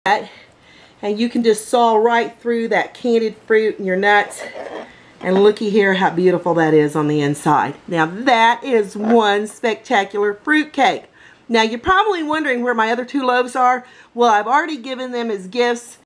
and you can just saw right through that candied fruit and your nuts. And looky here how beautiful that is on the inside. Now that is one spectacular fruit cake. Now you're probably wondering where my other 2 loaves are. Well, I've already given them as gifts